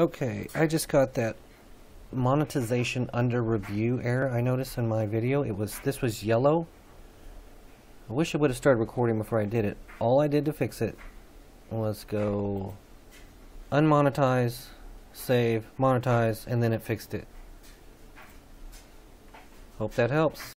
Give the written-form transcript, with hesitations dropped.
Okay, I just got that monetization under review error I noticed in my video. This was yellow. I wish I would have started recording before I did it. All I did to fix it was go unmonetize, save, monetize, and then it fixed it. Hope that helps.